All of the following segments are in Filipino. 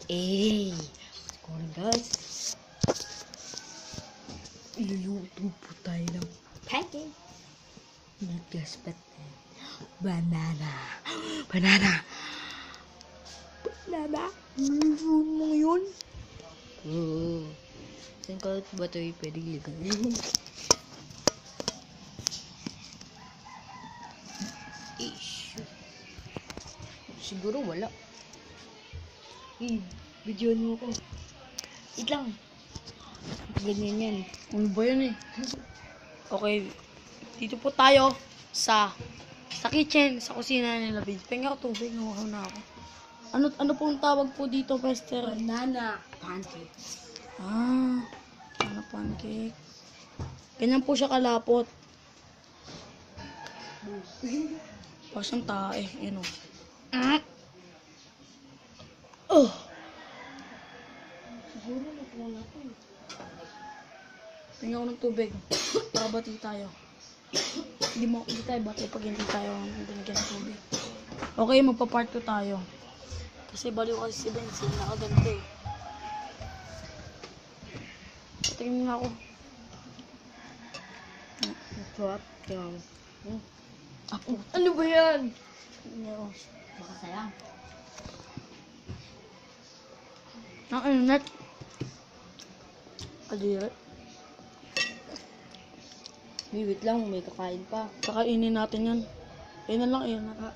Hey, what's going on, guys? Iluluto po tayo ng pancake. Nag-gaspet banana. Banana. Iluluto mo yun? Oo. Saan ka ba ito pwedeng ligay? Siguro wala. Videoan mo ko. Wait lang. Ganyan yan. Ano ba yan eh? Okay. Dito po tayo sa kitchen, sa kusina nila. Penga ako tubig. Nawahaw na ako. Ano pong tawag po dito, Pester? Banana pancake. Banana pancake. Ganyan po siya kalapot. Parang siyang tae. Yun o. Siguro na po. Tingnan ko ng tubig. Para bati tayo. Hindi tayo bati pag hindi tayo binigyan ng tubig. Okay, magpa-part 2 tayo. Kasi baliw kasi si Benz. Nakaganto eh. Tingnan nga ako. Sarap. Apo. Ano ba yan? Baka sayang. Ang internet. Kadiri. Wait lang, may kakain pa. Kakainin natin yan. Ayun na lang, ayun na.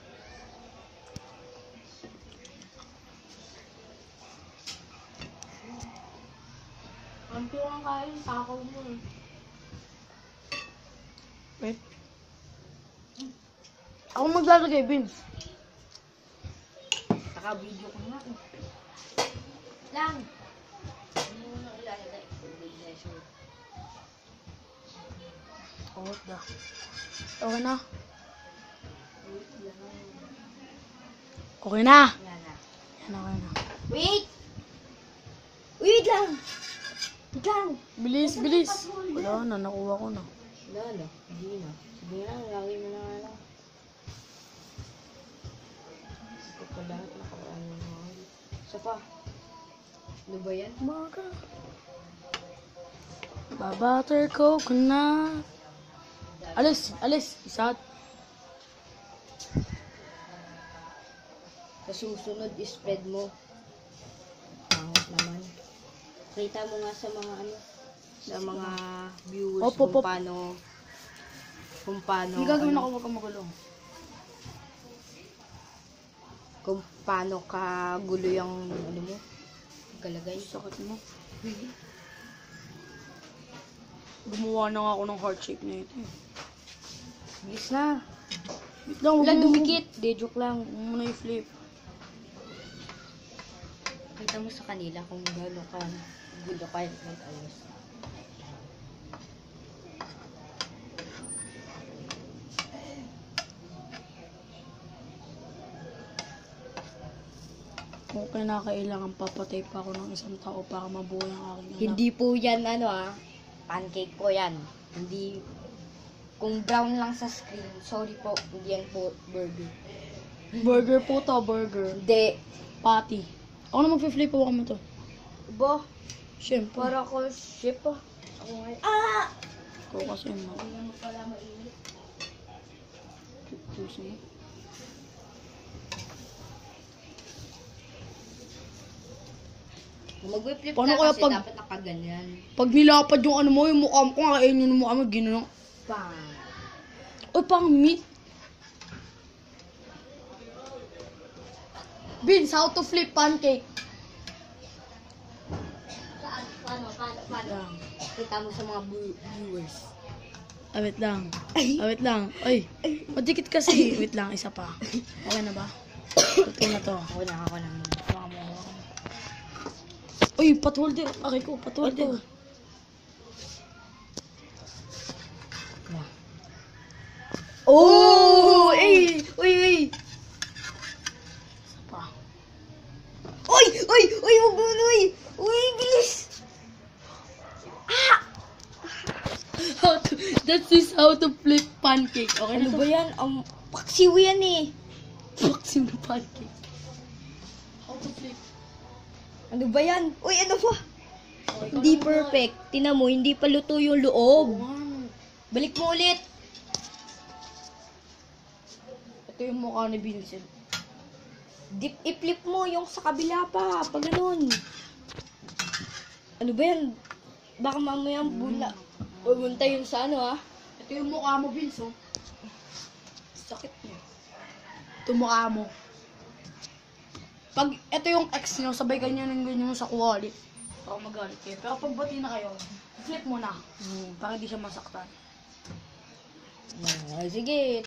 Ang pirang kain, takaw mo. Wait. Ako maglalagay, Vince. Naka-video ko nga eh. Lang! Hindi mo na ilalagay. What the? Okay na. Okay na. Yan na. Yan, okay na. Wait! Wait lang! Wait lang! Bilis, bilis. Wala na, nakuha ko na. Wala na. Hindi na. Sige na, lagay mo na nga lang. Ito pa lahat nakaraan mo na. Isa pa. Ano ba yan? Baga. Babatter coconut. Alis, alis. Isa. Sa susunod, spread mo. Pangit naman. Kita mo nga sa mga ano, sa mga viewers Opo, kung paano, Hindi gagawin ano, ako, wag kang magulo. kung paano kagulo yung ano mo, galagay. Sakit mo. Gumawa na nga ako ng heart shape na ito eh. Bilis na. Wait lang, Wala, dumikit. De, joke lang. Huwag mo na i-flip. Kita mo sa kanila kung gano'n ka gulo kayo mag-ayos. Kung kailangan papatay pa ako ng isang tao para mabuo yung aking anak. Hindi po yan ano pancake po yan. Hindi, kung brown lang sa screen, sorry po, hindi yan po burger. Burger po to, burger. Hindi. Patty. Ako na mag-flip po mo to. Ba, Siyempre. para ko ship ah. Ako ngayon. Ikaw kasi mo. Hindi mo pala mainit. Puso mo. Kung mag-flip Paano ka kaya kasi pag- dapat nakaganyan. Pag nilapad yung ano mo, yung mukha mo, kakainin yung mukha mo, gano'n. Bang. Uy, pang meat. Vince, how to flip pancake? Saan? Paano? Lang. Kita mo sa mga viewers. Wait lang. Wait lang. Ay, madikit kasi. Wait lang, isa pa. Okay na ba? Totoo na to. Ako na. Hawakan mo. Uy, patholder. Okay ko, patholder. Oh! Uy! Isa pa. Uy! Wag mo na, uy! Uy, bilis! That is how to flip pancake. Okay na Ano to? ba yan? Paksiw yan eh. Paksiw na pancake. How to flip. Ano ba yan? Uy, ano ba? Okay, Hindi perfect. Tingnan mo, hindi pa luto yung loob. Ano? Balik mo ulit. Ito yung mukha ni Vincent. I-flip mo yung sa kabila pa. Pag ganun. Ano ba yan? Baka mamaya bula. Pumunta yun sa ano ha? Ito yung mukha mo, Vincent. Sakit niya. Ito mukha mo. Pag ito yung ex nyo, sabay ganyan mo sa kuwalit. Baka magalit kayo. Pero pag bati na kayo, flip mo na. Para hindi siya masaktan. Sige,